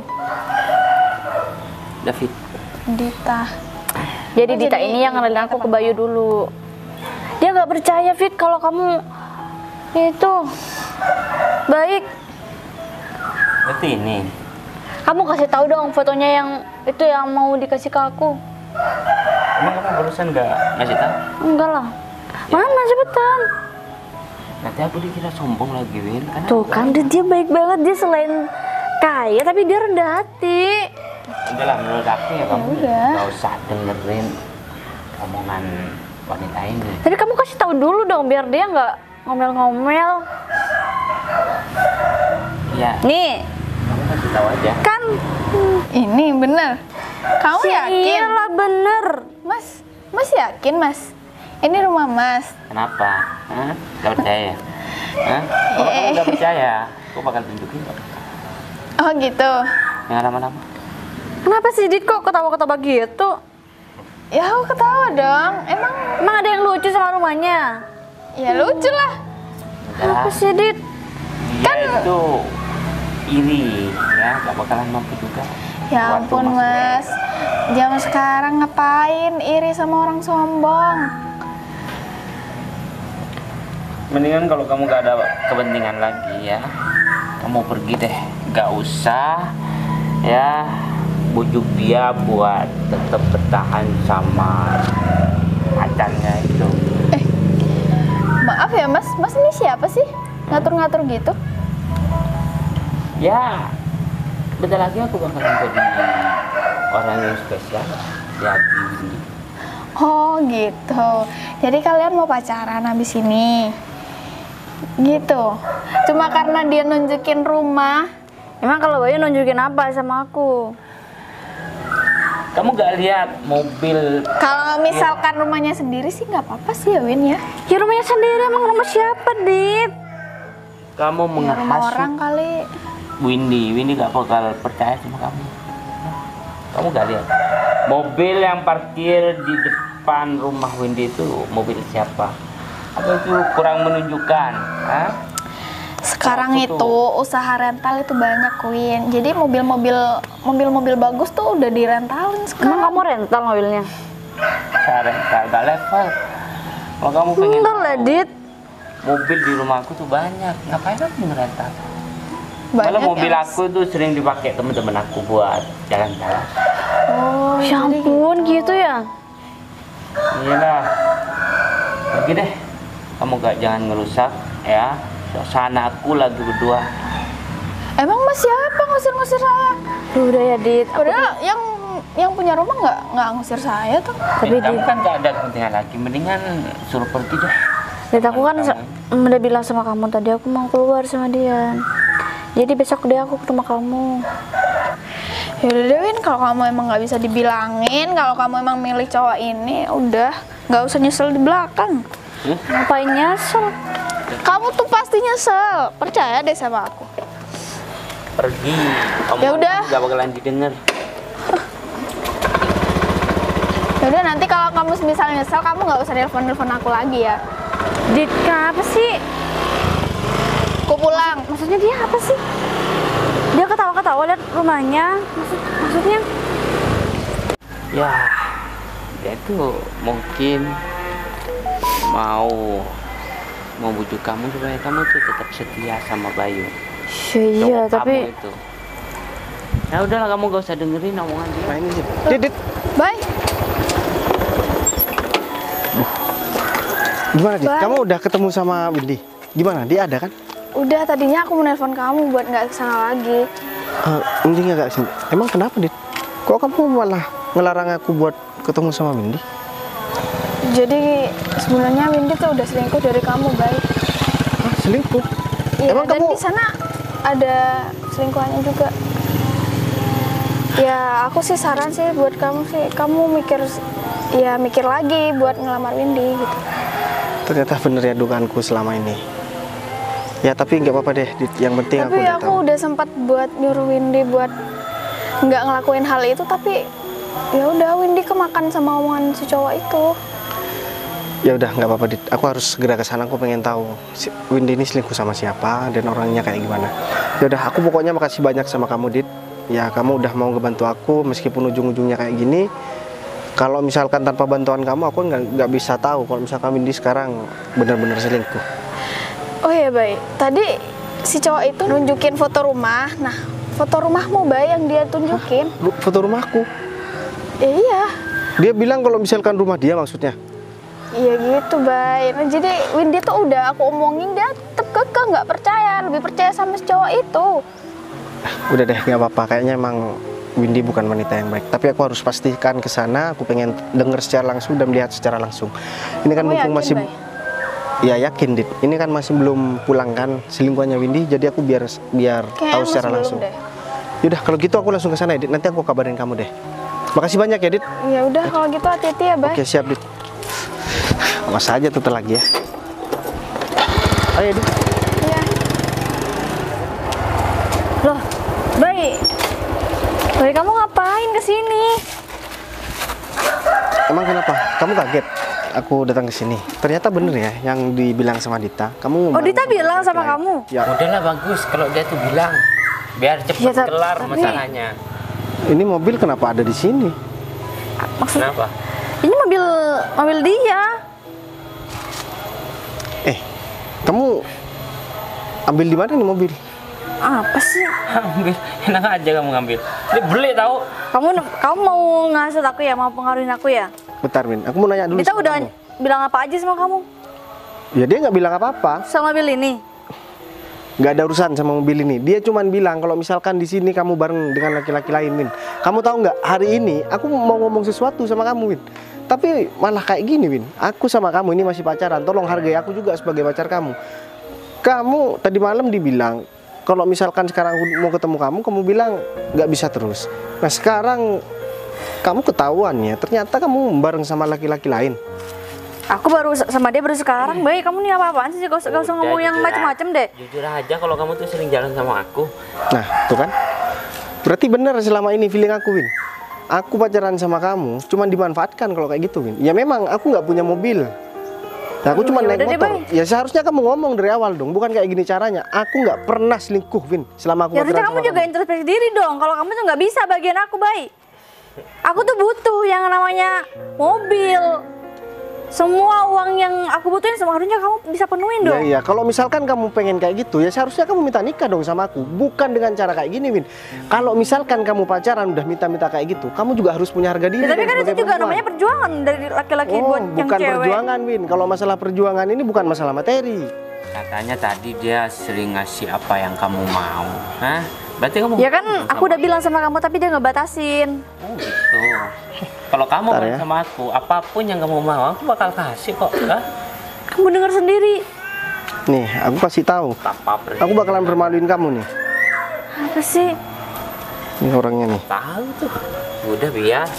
David. Dita. Jadi Oh, Dita jadi ini yang kenalin aku ke Bayu dulu. Dia nggak percaya, Fit, kalau kamu itu baik. Berarti ini. Kamu kasih tahu dong fotonya yang itu yang mau dikasih ke aku. Emang kamu barusan nggak ngasih tahu? Enggak lah. Mana cepetan. Nanti aku dikira sombong lagi, Win. Karena Tuh kan dia baik banget, dia selain kaya tapi dia rendah hati. udah lah, menurut aku ya kamu udah. nggak usah dengerin omongan wanita ini. Tapi kamu kasih tahu dulu dong biar dia nggak ngomel-ngomel. Ya, Nih, kamu kasih tahu aja. kan Ini bener. Kamu yakin? Iyalah bener. Mas yakin, Mas? Ini rumah Mas. Kenapa? Hah? Gak percaya? Hah? Kalau kamu gak percaya, aku bakal tunjukin kok. Oh gitu. Yang lama-lama. Kenapa sih Dit kok ketawa-ketawa gitu? Ya aku ketawa dong. Emang ada yang lucu sama rumahnya? Ya lucu lah. Kenapa Udah, sih Dit? dia itu iri, ya gak bakalan mampu juga. Ya Waktu ampun, masih Mas. Zaman sekarang ngapain iri sama orang sombong? Mendingan kalau kamu gak ada kepentingan lagi ya, kamu pergi deh, gak usah ya bujuk dia buat tetap bertahan sama pacarnya itu. Maaf ya, Mas. Mas ini siapa sih? Ngatur-ngatur gitu? Ya, bentar lagi aku bakal jadi orang yang spesial di hati ini. Oh gitu. Jadi kalian mau pacaran habis ini? Gitu. Cuma karena dia nunjukin rumah. Emang kalau Bayu nunjukin apa sama aku? Kamu gak lihat mobil? Kalau misalkan rumahnya sendiri sih nggak apa-apa sih ya, Win ya. Ya rumahnya sendiri, emang rumah siapa, Dit? Kamu Ya, rumah orang menghasut kali. Windy gak bakal percaya sama kamu. Kamu gak lihat mobil yang parkir di depan rumah Windy itu mobil siapa? Apa itu kurang menunjukkan? Hah? Sekarang itu usaha rental itu banyak, Win. Jadi mobil-mobil bagus tuh udah direntalin Emang sekarang. kamu rental mobilnya? Saya rental gak level. Kalau kamu pengen Entar lah, Dit. mobil di rumahku tuh banyak, ngapain aku ngerental? Banyak Malah mobil yang- aku tuh sering dipakai teman-teman aku buat jalan-jalan. Oh, Ya ampun, gitu ya? Iyalah. Pergi deh. Kamu jangan ngerusak ya. Suasana aku lagi berdua. emang Mas siapa ngusir-ngusir saya? Duh, udah ya, Dit. Padahal yang punya rumah nggak ngusir saya tuh. Tapi Kamu Dit, kan gak ada kepentingan lagi. Mendingan suruh pergi deh. Dit, aku kan udah bilang sama kamu tadi aku mau keluar sama dia. Jadi besok deh aku ke rumah kamu. Yaudah deh, Win, kalau kamu emang nggak bisa dibilangin, kalau kamu emang milih cowok ini, udah nggak usah nyesel di belakang. Ngapain nyesel? Kamu tuh pasti nyesel, percaya deh sama aku. Pergi. Kamu Ya udah. gak bakalan didengar. Yaudah, nanti kalau kamu misalnya nyesel, kamu nggak usah nelfon aku lagi ya. Dit, kenapa sih? Aku pulang. Maksudnya dia apa sih? Dia ketawa-ketawa lihat rumahnya. Maksudnya? Ya, dia tuh mungkin mau bujuk kamu supaya kamu tuh tetap setia sama Bayu. Iya, Cowok tapi kamu itu. Ya udahlah, kamu gak usah dengerin omongan dia. Nah ini sih. Dit, Bye. gimana Dit? Bye. Kamu udah ketemu sama Windy? Gimana? Dia ada kan? Udah, tadinya aku mau nelfon kamu buat nggak kesana lagi. Windy nggak kesini. Emang kenapa Dit? Kok kamu malah ngelarang aku buat ketemu sama Windy? Jadi sebenarnya Windy tuh udah selingkuh dari kamu, baik. Hah, selingkuh? Iya, Emang dan kamu- di sana ada selingkuhannya juga. Ya, aku sih saran sih buat kamu sih, kamu mikir lagi buat ngelamar Windy gitu. Ternyata bener ya dugaanku selama ini. Ya tapi nggak apa-apa deh, Dit. Yang penting Tapi udah aku tahu. udah sempat buat nyuruh Windy buat nggak ngelakuin hal itu, tapi ya udah Windy kemakan sama omongan si cowok itu. Ya udah nggak apa-apa Dit. Aku harus segera ke sana. Aku pengen tahu Windy ini selingkuh sama siapa dan orangnya kayak gimana. Ya udah, aku pokoknya makasih banyak sama kamu Dit. Ya kamu udah mau ngebantu aku meskipun ujung-ujungnya kayak gini. Kalau misalkan tanpa bantuan kamu, aku nggak bisa tahu kalau misalkan Windy sekarang benar-benar selingkuh. Oh ya, baik. Tadi si cowok itu nunjukin foto rumah. Nah, foto rumahmu, Bay, yang dia tunjukin. Foto rumahku. Iya. Dia bilang kalau misalkan rumah dia maksudnya. Iya gitu, Bay. Nah, jadi Windy tuh udah aku omongin, dia tetep kekeh nggak percaya, lebih percaya sama si cowok itu. Udah deh, nggak apa-apa. Kayaknya emang Windy bukan wanita yang baik. Tapi aku harus pastikan ke sana. Aku pengen denger secara langsung dan melihat secara langsung. Ini kan Kamu mumpung yakin, masih, Bay? ya yakin Dit. Ini kan masih belum pulang kan selingkuhannya Windy. Jadi aku biar Kayaknya tahu masih secara belum langsung. deh. Yaudah, kalau gitu aku langsung ke sana ya Dit. Nanti aku kabarin kamu deh. Makasih banyak ya Dit. Ya udah kalau gitu hati-hati ya, Bay. Oke siap Dit. Awas aja tuh lagi ya. Ayo Dit. Iya. loh, Bay. Bay, kamu ngapain kesini? Emang kenapa? Kamu kaget? Aku datang ke sini. Ternyata bener ya yang dibilang sama Dita. Kamu Oh, Dita bilang sama lain. kamu? Ya, Udahlah, bagus kalau dia tuh bilang. Biar cepet Ya, kelar tapi- masalahnya. ini mobil kenapa ada di sini? Kenapa? Ini mobil dia. Kamu ambil di mana nih mobil? Apa sih? Ambil, enak aja kamu ngambil. Ini beli tahu. Kamu mau ngasut aku ya, mau pengaruhin aku ya? Bentar Min, aku mau nanya dulu. Dita sama udah kamu. bilang apa aja sama kamu? Ya dia nggak bilang apa-apa. Sama mobil ini? Nggak ada urusan sama mobil ini. Dia cuman bilang kalau misalkan di sini kamu bareng dengan laki-laki lain, Min. Kamu tahu nggak? Hari ini aku mau ngomong sesuatu sama kamu, Min. Tapi malah kayak gini, Win. Aku sama kamu ini masih pacaran. Tolong hargai aku juga sebagai pacar kamu. Kamu tadi malam dibilang kalau misalkan sekarang aku mau ketemu kamu bilang nggak bisa terus. Nah sekarang kamu ketahuannya ternyata kamu bareng sama laki-laki lain. Aku baru sama dia baru sekarang. Baik, kamu nih apa-apaan sih? Gak usah ngomong yang macem-macem deh. Jujur aja kalau kamu tuh sering jalan sama aku. Nah tuh kan. Berarti bener selama ini feeling aku, Win. Aku pacaran sama kamu cuman dimanfaatkan kalau kayak gitu, Win. Ya memang aku nggak punya mobil. Nah, aku cuma Ya naik udah deh, motor. Bay. Ya seharusnya kamu ngomong dari awal dong, bukan kayak gini caranya. Aku nggak pernah selingkuh, Vin, selama aku Ya harusnya pacaran kamu sama juga introspeksi diri dong. Kalau kamu tuh nggak bisa bagian aku, Bay. Aku tuh butuh yang namanya mobil. Semua uang yang aku butuhin semua harusnya kamu bisa penuhin Ya dong. iya, kalau misalkan kamu pengen kayak gitu, ya seharusnya kamu minta nikah dong sama aku, bukan dengan cara kayak gini, Win. Kalau misalkan kamu pacaran udah minta-minta kayak gitu, kamu juga harus punya harga diri. Ya, tapi dong kan itu sebagai juga perempuan. namanya perjuangan dari laki-laki Oh, buat yang bukan cewek. perjuangan, Win. Kalau masalah perjuangan ini bukan masalah materi. Katanya tadi dia sering ngasih apa yang kamu mau. Hah? Berarti kamu Ya kan sama aku udah bilang sama kamu tapi dia ngebatasin. Oh gitu. Kalau kamu Bentar main ya. sama aku, apapun yang kamu mau, aku bakal kasih kok. Hah? Kamu dengar sendiri. Nih, aku kasih tahu. Tanpa Aku bakalan permaluin kamu nih. Apa sih? Ini orangnya nih. tahu tuh. Udah biar.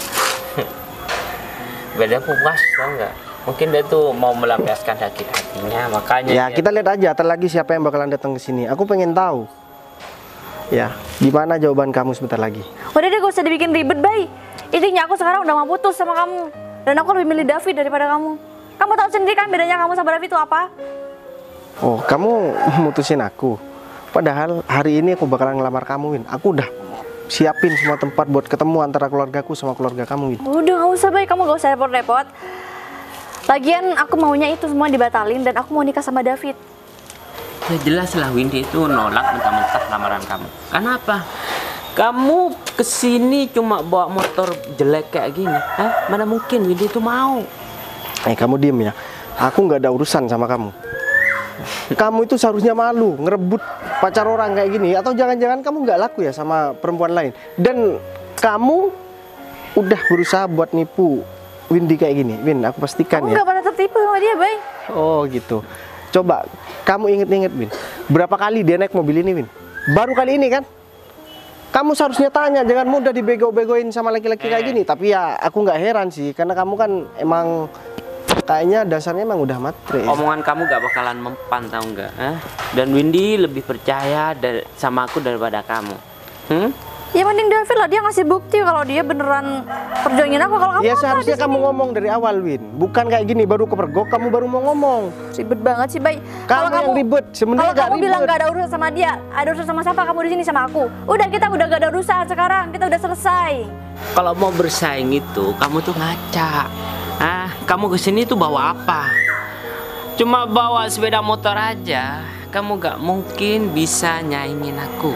Beda puas tau nggak? Mungkin dia tuh mau melampiaskan sakit hatinya, makanya. Ya, dia- kita lihat aja ntar lagi siapa yang bakalan datang ke sini. Aku pengen tahu. Ya, gimana jawaban kamu sebentar lagi? Udah deh gak usah dibikin ribet, Bay. Intinya aku sekarang udah mau putus sama kamu. Dan aku lebih milih David daripada kamu. Kamu tahu sendiri kan bedanya kamu sama David itu apa? Oh, kamu mutusin aku. Padahal hari ini aku bakalan ngelamar kamu, Win. Aku udah siapin semua tempat buat ketemu antara keluargaku sama keluarga kamu, Win. Udah gak usah, Bay. Kamu gak usah repot-repot. Lagian aku maunya itu semua dibatalin dan aku mau nikah sama David. Ya jelas lah Windy itu nolak mentah-mentah lamaran kamu. Kenapa? Kamu kesini cuma bawa motor jelek kayak gini. Hah? Mana mungkin Windy itu mau? Kamu diem ya. Aku nggak ada urusan sama kamu. Kamu itu seharusnya malu ngerebut pacar orang kayak gini. Atau jangan-jangan kamu nggak laku ya sama perempuan lain. Dan kamu udah berusaha buat nipu Windy kayak gini. Win, aku pastikan Aku ya. gak pernah tertipu sama dia, Bay. Oh gitu. Coba kamu inget-inget, Win. Berapa kali dia naik mobil ini, Win? Baru kali ini kan? Kamu seharusnya tanya, jangan mudah dibego-begoin sama laki-laki kayak gini. Tapi ya aku nggak heran sih, karena kamu kan emang kayaknya dasarnya emang udah matre. Omongan kamu gak bakalan mempan tau nggak? Hah? Dan Windy lebih percaya sama aku daripada kamu. Ya mending David lah, dia ngasih bukti kalau dia beneran perjuangin aku. Kalau kamu Ya apa seharusnya di kamu sini? ngomong dari awal, Win. Bukan kayak gini baru kepergok, kamu baru mau ngomong. Ribet banget sih, Bay. Kamu yang ribet, sebenarnya kalau gak kamu bilang ribet. gak ada urusan sama dia, ada urusan sama siapa? Kamu di sini sama aku. Udah, kita udah gak ada urusan sekarang, kita udah selesai. Kalau mau bersaing itu, kamu tuh ngaca. Kamu kesini tuh bawa apa? Cuma bawa sepeda motor aja. Kamu gak mungkin bisa nyaingin aku.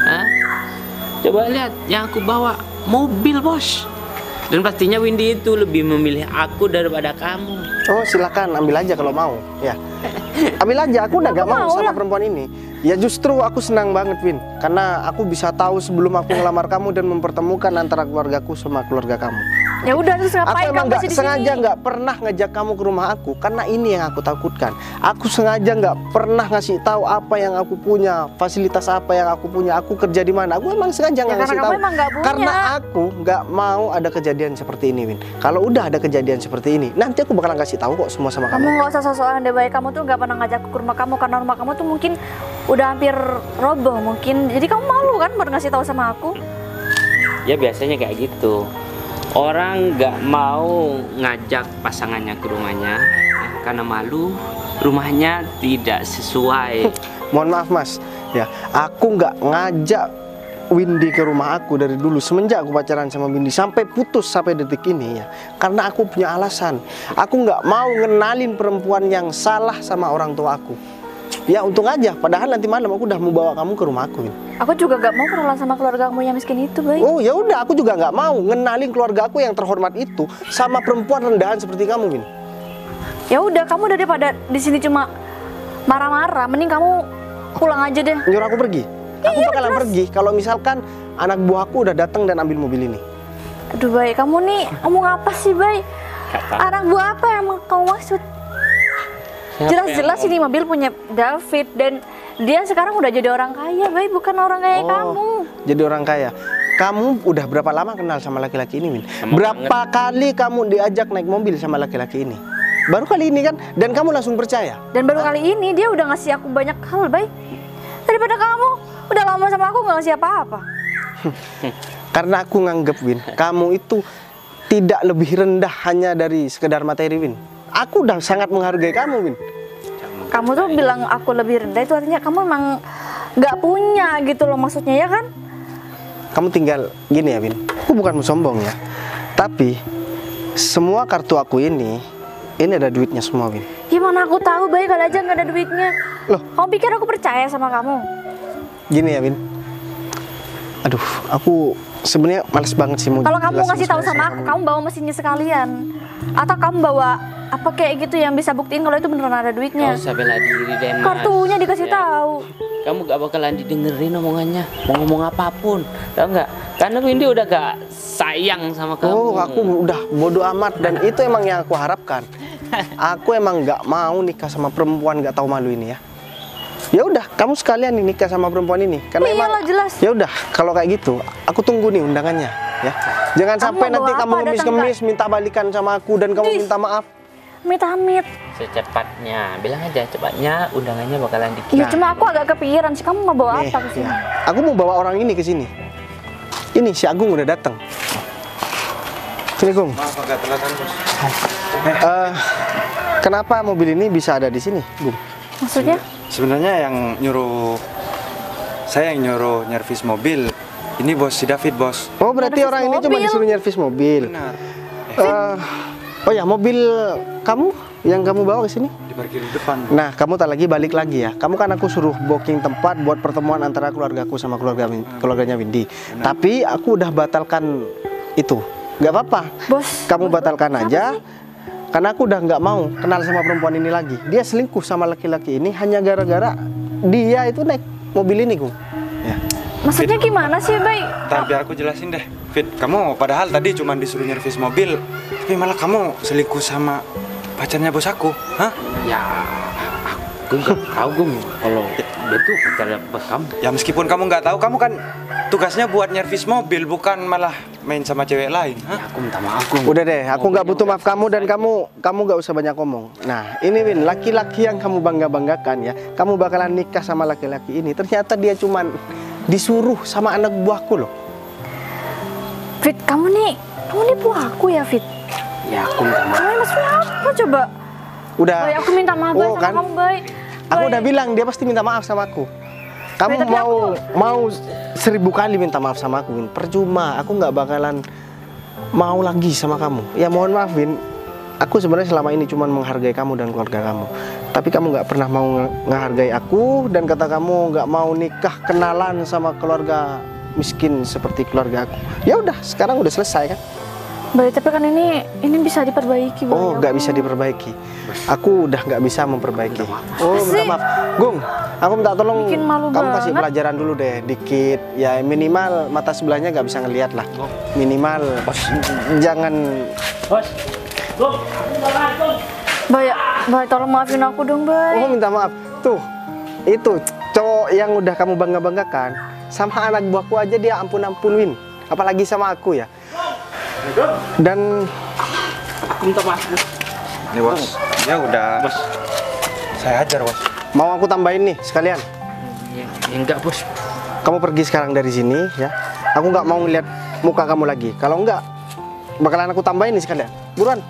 Coba lihat, yang aku bawa mobil, bos. Dan pastinya Windy itu lebih memilih aku daripada kamu. Oh silakan ambil aja kalau mau. Ya, ambil aja. Aku udah gak mau sama perempuan ini. Ya justru aku senang banget, Win. Karena aku bisa tahu sebelum aku ngelamar kamu dan mempertemukan antara keluargaku sama keluarga kamu. Ya udah, terus Aku ngapain emang kamu nggak masih di sengaja sini? nggak pernah ngajak kamu ke rumah aku karena ini yang aku takutkan. Aku sengaja nggak pernah ngasih tahu apa yang aku punya, fasilitas apa yang aku punya, aku kerja di mana. Aku emang sengaja nggak karena ngasih kamu tahu. emang nggak punya. Karena aku nggak mau ada kejadian seperti ini, Win. Kalau udah ada kejadian seperti ini, nanti aku bakalan kasih tahu kok semua sama Kamu kamu. nggak usah sosokan deh, Bay. Kamu tuh nggak pernah ngajak aku ke rumah kamu karena rumah kamu tuh mungkin udah hampir roboh mungkin. Jadi kamu malu kan buat ngasih tahu sama aku? Ya biasanya kayak gitu. Orang nggak mau ngajak pasangannya ke rumahnya karena malu rumahnya tidak sesuai. Mohon maaf, Mas. Ya, aku nggak ngajak Windy ke rumah aku dari dulu semenjak aku pacaran sama Windy sampai putus sampai detik ini ya. Karena aku punya alasan. Aku nggak mau ngenalin perempuan yang salah sama orang tua aku. Ya untung aja. Padahal nanti malam aku udah mau bawa kamu ke rumah aku, Win. Aku juga gak mau kenalan sama keluarga kamu yang miskin itu, Bay. Oh ya udah, aku juga nggak mau ngenalin keluarga aku yang terhormat itu sama perempuan rendahan seperti kamu, Win. Ya udah, kamu daripada di sini cuma marah-marah, mending kamu pulang aja deh. Nyuruh aku pergi. Aku bakalan pergi kalau misalkan anak buah aku udah datang dan ambil mobil ini. Aduh, Bay, kamu nih ngomong apa sih, Bay? Kata, Anak buah apa yang kamu maksud? Jelas-jelas ini mobil punya David dan dia sekarang udah jadi orang kaya, Bay, bukan orang kaya kamu. Jadi orang kaya. Kamu udah berapa lama kenal sama laki-laki ini, Win? Lama Berapa kali kamu diajak naik mobil sama laki-laki ini? Baru kali ini kan? Dan kamu langsung percaya? Dan baru kali ini dia udah ngasih aku banyak hal, Bay. Daripada kamu udah lama sama aku gak ngasih apa-apa. Karena aku nganggep, Win, kamu itu tidak lebih rendah hanya dari sekedar materi, Win. Aku udah sangat menghargai kamu, Win. Kamu tuh bilang aku lebih rendah itu artinya kamu emang nggak punya gitu loh maksudnya ya kan? Kamu tinggal gini ya, Win. Aku bukan mau sombong ya. Tapi semua kartu aku ini ada duitnya semua, Win. Gimana aku tahu baik kalau aja nggak ada duitnya? Loh, Kamu pikir aku percaya sama kamu? gini ya, Win. Aduh, aku sebenarnya males banget sih mau Kalau kamu jelasin ngasih tahu semua sama aku, kamu bawa mesinnya sekalian. Atau kamu bawa apa kayak gitu yang bisa buktiin kalau itu beneran ada duitnya. Gak usah bela diri deh, Mas. Kartunya dikasih Ya. tahu. Kamu gak bakalan didengerin omongannya, mau ngomong apapun, tau nggak? Karena Windy udah gak sayang sama kamu. Oh, aku udah bodoh amat dan itu emang yang aku harapkan. Aku emang nggak mau nikah sama perempuan nggak tahu malu ini ya. Ya udah, kamu sekalian nih nikah sama perempuan ini. Karena Iya emang lah, jelas. Ya udah, kalau kayak gitu, aku tunggu nih undangannya ya. Jangan Kamu sampai mau nanti bawa kamu apa? ngemis-ngemis minta balikan sama aku dan kamu minta maaf. Amit-amit. Secepatnya, bilang aja cepatnya undangannya bakalan Ya dikirim. cuma aku agak kepikiran sih kamu mau bawa Nih, apa ke sini? ya. Aku mau bawa orang ini ke sini. Ini si Agung udah datang. Sini, Gung. Maaf agak telatan, Bos. Kenapa mobil ini bisa ada di sini, Gung? Maksudnya? Sebenarnya yang nyuruh saya yang nyuruh nyervis mobil ini bos si David, Bos. Oh, berarti Nyervis orang ini cuma mobil. disuruh nyervis mobil. Benar. Oh ya, mobil kamu yang kamu bawa ke sini? Diparkir di depan. Nah, kamu tak lagi balik lagi ya. Kamu kan aku suruh booking tempat buat pertemuan antara keluargaku sama keluarganya Windy. Tapi aku udah batalkan itu. Nggak apa-apa. Bos. Kamu batalkan aja. Karena aku udah nggak mau kenal sama perempuan ini lagi. Dia selingkuh sama laki-laki ini hanya gara-gara dia itu naik mobil ini, Gung. Ya. Maksudnya gimana sih, Bay? Ntar biar aku jelasin deh. Fit, kamu padahal tadi cuma disuruh nyervis mobil, tapi malah kamu selingkuh sama pacarnya bos aku, hah? Ya, aku nggak tahu Gung kalau dia tuh pacarnya bos kamu. Ya meskipun kamu nggak tahu, kamu kan tugasnya buat nyervis mobil, bukan malah main sama cewek lain, Ya, hah? aku minta maaf Gung. Udah deh, aku nggak butuh maaf kamu dan kamu nggak usah banyak ngomong. Nah, ini Win, laki-laki yang kamu banggakan ya, kamu bakalan nikah sama laki-laki ini. Ternyata dia cuman disuruh sama anak buahku loh. Fit, kamu nih buahku ya, Fit. Ya, aku minta maaf. Kamu maksudnya apa coba? Udah. Bay, aku minta maaf Bay, Oh, sama kan? kamu, Bay. Aku Bay. udah bilang dia pasti minta maaf sama aku. Kamu Bay, tapi mau 1000 kali minta maaf sama aku, Win. Percuma, aku nggak bakalan mau lagi sama kamu. Ya mohon maaf, Win. Aku sebenarnya selama ini cuma menghargai kamu dan keluarga kamu. Tapi kamu nggak pernah mau menghargai aku dan kata kamu nggak mau nikah kenalan sama keluarga miskin seperti keluarga aku. Ya udah, sekarang udah selesai kan? Bay, tapi kan ini bisa diperbaiki, Bay. Oh, nggak bisa diperbaiki. Aku udah nggak bisa memperbaiki. Oh, minta maaf. Gung, aku minta tolong Bikin malu kamu kasih banget. pelajaran dulu deh, dikit. Ya minimal mata sebelahnya nggak bisa ngelihat lah. Minimal. Jangan. Bay, tolong maafin aku dong, Bay. Oh, minta maaf. Tuh, itu cowok yang udah kamu banggakan sama anak buahku aja dia ampun-ampun, Win. Apalagi sama aku ya. Dan Aku minta maaf. Ini bos, ya udah. Bos. Saya ajar bos. mau aku tambahin nih sekalian. Ya, enggak bos. Kamu pergi sekarang dari sini ya. Aku nggak mau ngeliat muka kamu lagi. Kalau enggak, bakalan aku tambahin nih sekalian. Buruan.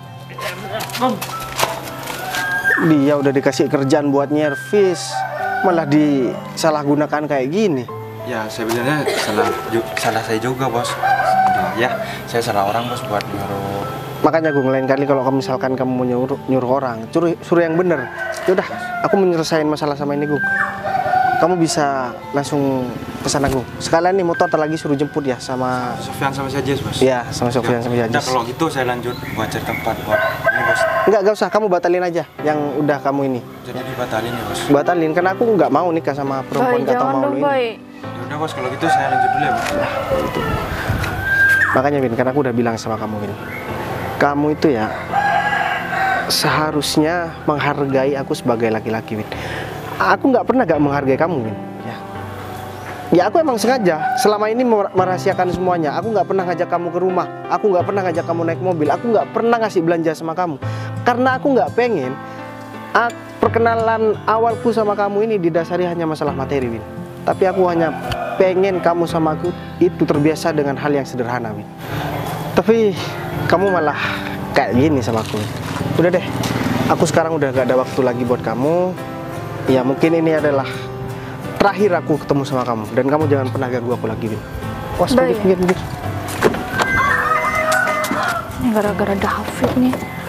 Dia udah dikasih kerjaan buat nyervis, malah disalahgunakan kayak gini. Ya sebenarnya salah saya juga bos. Udah, ya saya salah orang bos buat nyuruh. Makanya gue lain kali kalau misalkan kamu mau nyuruh orang, suruh yang bener. Yaudah, aku menyelesaikan masalah sama ini, Gung. Kamu bisa langsung pesan aku. Sekalian nih motor lagi suruh jemput ya sama. Sofyan sama si Ajis bos. Iya, sama Sofyan sama Udah Ajis. kalau gitu saya lanjut buat cari tempat buat ini bos. Enggak usah, kamu batalin aja yang udah kamu ini. Jadi dibatalin ya bos. Batalin, karena aku nggak mau nikah sama perempuan Bay, nggak tahu jangan malu dong, ini. Bay. Ya udah bos kalau gitu saya lanjut dulu ya bos. Makanya Win, karena aku udah bilang sama kamu Win, kamu itu ya seharusnya menghargai aku sebagai laki-laki Win. Aku nggak pernah gak menghargai kamu Win. Ya aku emang sengaja selama ini merahasiakan semuanya. Aku nggak pernah ngajak kamu ke rumah, aku nggak pernah ngajak kamu naik mobil, aku nggak pernah ngasih belanja sama kamu, karena aku nggak pengen perkenalan awalku sama kamu ini didasari hanya masalah materi Win. Tapi aku hanya pengen kamu sama aku itu terbiasa dengan hal yang sederhana Win. Tapi kamu malah kayak gini sama aku Win. Udah deh, aku sekarang udah gak ada waktu lagi buat kamu. Ya mungkin ini adalah terakhir aku ketemu sama kamu. Dan kamu jangan pernah ganggu aku lagi, Win. Was, Baik. minggir. Ini gara-gara David nih.